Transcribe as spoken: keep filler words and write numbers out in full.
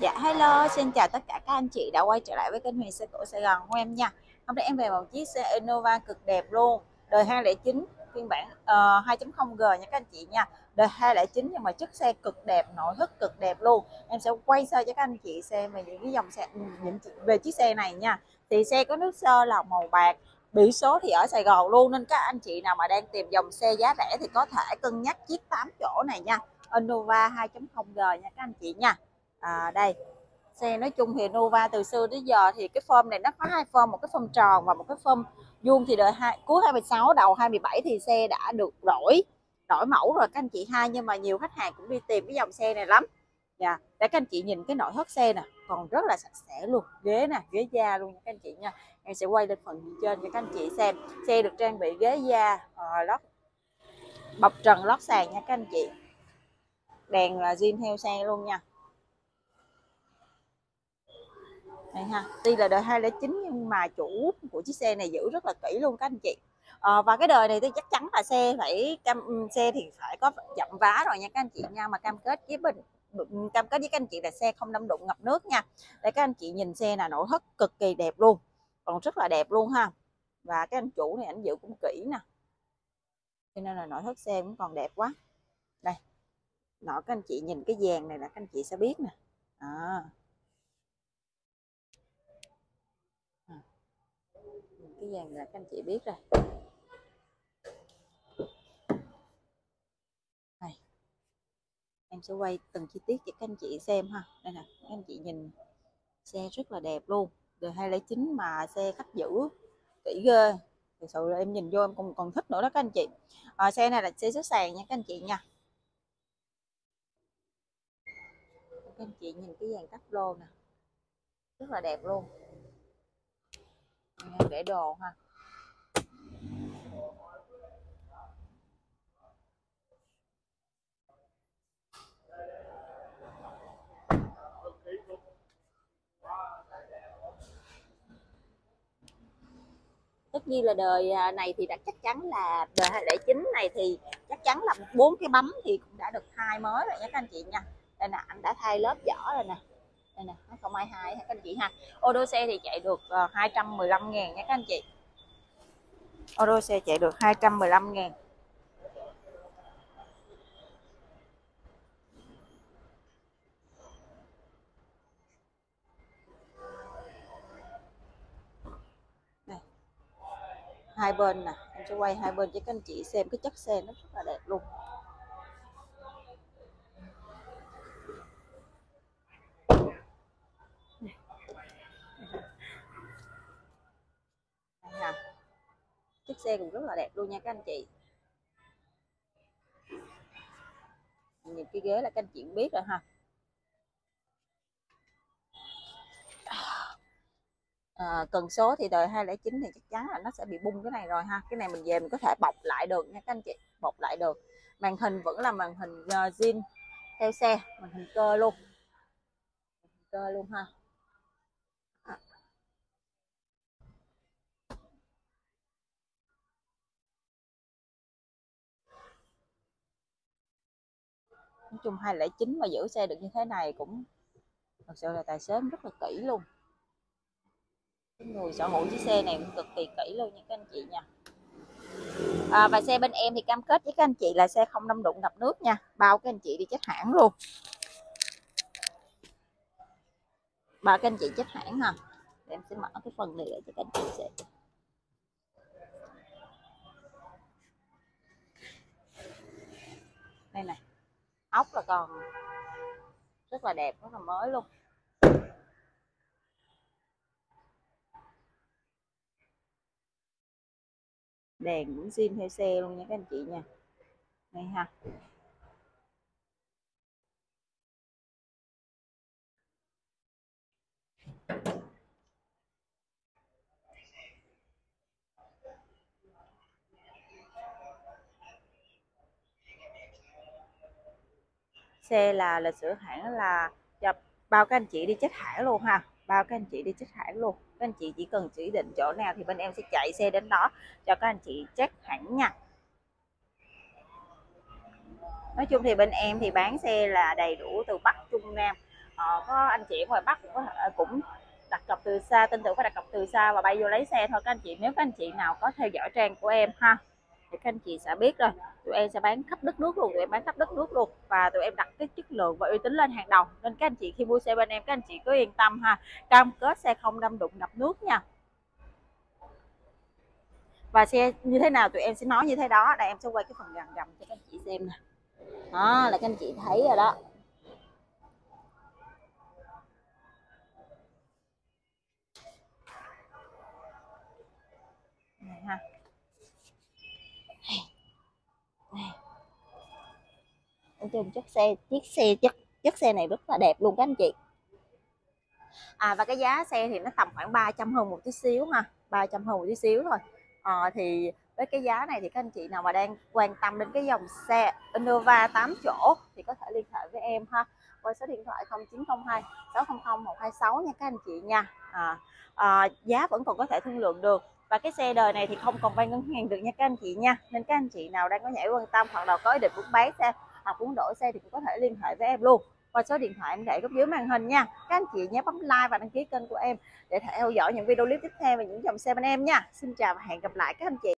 Dạ hello, xin chào tất cả các anh chị đã quay trở lại với kênh Huyền xe cổ Sài Gòn của em nha. Hôm nay em về một chiếc xe Innova cực đẹp luôn, đời hai không chín phiên bản uh, hai chấm không G nha các anh chị nha. Đời hai không chín nhưng mà chất xe cực đẹp, nội thất cực đẹp luôn. Em sẽ quay sơ cho các anh chị xem về những cái dòng xe những về chiếc xe này nha. Thì xe có nước sơn là màu bạc, biển số thì ở Sài Gòn luôn, nên các anh chị nào mà đang tìm dòng xe giá rẻ thì có thể cân nhắc chiếc tám chỗ này nha. Innova hai chấm không G nha các anh chị nha. À, đây xe nói chung thì Nova từ xưa đến giờ thì cái form này nó có hai form, một cái form tròn và một cái form vuông. Thì đời hai, cuối hai không một sáu đầu hai không một bảy thì xe đã được đổi đổi mẫu rồi các anh chị ha, nhưng mà nhiều khách hàng cũng đi tìm cái dòng xe này lắm. Dạ, để các anh chị nhìn cái nội thất xe nè, còn rất là sạch sẽ luôn, ghế nè, ghế da luôn nha các anh chị nha. Em sẽ quay lên phần trên cho các anh chị xem. Xe được trang bị ghế da, uh, lót bọc trần lót sàn nha các anh chị. Đèn là zin theo xe luôn nha. Đây ha, tuy là đời hai không chín nhưng mà chủ của chiếc xe này giữ rất là kỹ luôn các anh chị. À, và cái đời này thì chắc chắn là xe phải cam xe thì phải có chậm vá rồi nha các anh chị nha, mà cam kết với bình cam kết với các anh chị là xe không đâm đụng ngập nước nha. Để các anh chị nhìn xe là nội thất cực kỳ đẹp luôn, còn rất là đẹp luôn ha. Và cái anh chủ này anh giữ cũng kỹ nè, cho nên là nội thất xe cũng còn đẹp quá. Đây, nội các anh chị nhìn cái dàn này là các anh chị sẽ biết nè. À. Cái dàn là các anh chị biết rồi. Này, em sẽ quay từng chi tiết cho các anh chị xem ha. Đây nè, các anh chị nhìn xe rất là đẹp luôn, đời hai không chín mà xe khách giữ kỹ ghê. Thật sự là em nhìn vô em còn còn thích nữa đó các anh chị. À, xe này là xe xuất sàn nha các anh chị nha. Các anh chị nhìn cái dàn tắp lô nè, rất là đẹp luôn. Để đồ ha. Tất nhiên là đời này thì đã chắc chắn là đời hai không chín này thì chắc chắn là bốn cái bấm thì cũng đã được thay mới rồi nha các anh chị nha. Đây nè, anh đã thay lớp vỏ rồi nè. Đây nè, hai không hai hai các anh chị ha. Ô đô xe thì chạy được hai trăm mười lăm ngàn nha các anh chị. Ô đô xe chạy được hai trăm mười lăm ngàn. Đây, hai bên nè, em sẽ quay hai bên cho các anh chị xem cái chất xe nó rất là đẹp luôn. Đây ha. Chiếc xe cũng rất là đẹp luôn nha các anh chị. Nhìn cái ghế là các anh chị cũng biết rồi ha. À, cần số thì đời hai không chín thì chắc chắn là nó sẽ bị bung cái này rồi ha. Cái này mình về mình có thể bọc lại được nha các anh chị, bọc lại được. Màn hình vẫn là màn hình uh, zin theo xe, màn hình cơ luôn, cơ luôn ha. Nói chung hai không chín mà giữ xe được như thế này cũng thật sự là tài xế rất là kỹ luôn. Cái người sở hữu chiếc xe này cũng cực kỳ kỹ luôn nha các anh chị nha. À, và xe bên em thì cam kết với các anh chị là xe không đâm đụng ngập nước nha, bao các anh chị đi chết hãng luôn, bao các anh chị chết hãng ha. Để em sẽ mở cái phần này để cho các anh chị xem. Đây này, ốc là còn rất là đẹp, rất là mới luôn. Đèn cũng zin theo xe luôn nha các anh chị nha. Đây ha. Xe là lịch sử hãng là bao các anh chị đi chết hãng luôn ha, bao các anh chị đi chết hãng luôn. Các anh chị chỉ cần chỉ định chỗ nào thì bên em sẽ chạy xe đến đó cho các anh chị check hãng nha. Nói chung thì bên em thì bán xe là đầy đủ từ Bắc Trung Nam, Ờ, có anh chị ở ngoài Bắc cũng có thể, cũng đặt cọc từ xa, tin tưởng phải đặt cọc từ xa và bay vô lấy xe thôi các anh chị. Nếu các anh chị nào có theo dõi trang của em ha, thì các anh chị sẽ biết rồi, tụi em sẽ bán khắp đất nước luôn, tụi em bán khắp đất nước luôn, và tụi em đặt cái chất lượng và uy tín lên hàng đầu, nên các anh chị khi mua xe bên em các anh chị cứ yên tâm ha, cam kết xe không đâm đụng ngập nước nha. Và xe như thế nào tụi em sẽ nói như thế đó. Đây em sẽ quay cái phần gầm gầm cho các anh chị xem nè, đó là các anh chị thấy rồi đó. Này ha, nói chung chất xe, chiếc xe chất chất xe này rất là đẹp luôn các anh chị. À, và cái giá xe thì nó tầm khoảng ba trăm hơn một tí xíu ha, ba trăm hơn một tí xíu thôi. À, thì với cái giá này thì các anh chị nào mà đang quan tâm đến cái dòng xe Innova tám chỗ thì có thể liên hệ với em ha, qua số điện thoại không chín không hai sáu không không một hai sáu nha các anh chị nha. À, à, giá vẫn còn có thể thương lượng được, và cái xe đời này thì không còn vay ngân hàng được nha các anh chị nha, nên các anh chị nào đang có nhảy quan tâm hoặc là có ý định muốn bán xe hoặc muốn đổi xe thì cũng có thể liên hệ với em luôn qua số điện thoại em để góc dưới màn hình nha. Các anh chị nhớ bấm like và đăng ký kênh của em để theo dõi những video clip tiếp theo về những dòng xe bên em nha. Xin chào và hẹn gặp lại các anh chị.